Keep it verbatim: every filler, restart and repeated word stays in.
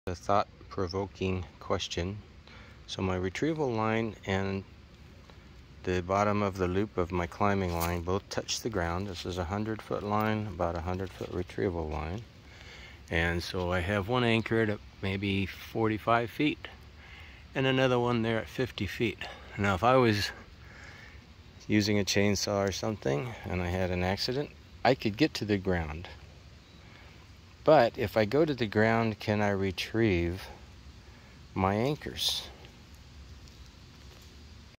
A thought-provoking question. So my retrieval line and the bottom of the loop of my climbing line both touch the ground. This is a hundred foot line, about a hundred foot retrieval line. And so I have one anchored at maybe forty-five feet and another one there at fifty feet. Now if I was using a chainsaw or something and I had an accident, I could get to the ground. But if I go to the ground, can I retrieve my anchors?